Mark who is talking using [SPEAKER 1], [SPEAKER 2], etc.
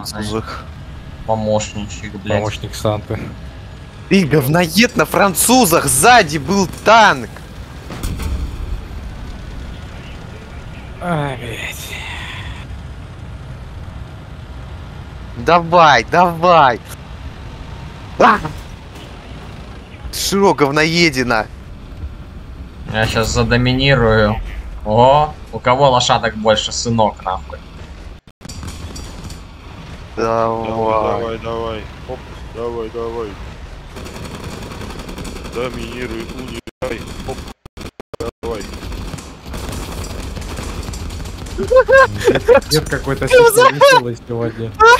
[SPEAKER 1] французах.
[SPEAKER 2] Помощничек, блядь.
[SPEAKER 3] Помощник Санты.
[SPEAKER 1] Ты говноед, на французах сзади был танк.
[SPEAKER 3] Ай, блядь.
[SPEAKER 1] Давай, давай. Широ, говноедина.
[SPEAKER 2] Я сейчас задоминирую. О, у кого лошадок больше, сынок, нахуй.
[SPEAKER 1] Давай.
[SPEAKER 4] Давай. Оп, давай. Доминируй, унижай. Оп, давай.
[SPEAKER 3] Дед какой-то веселый сегодня.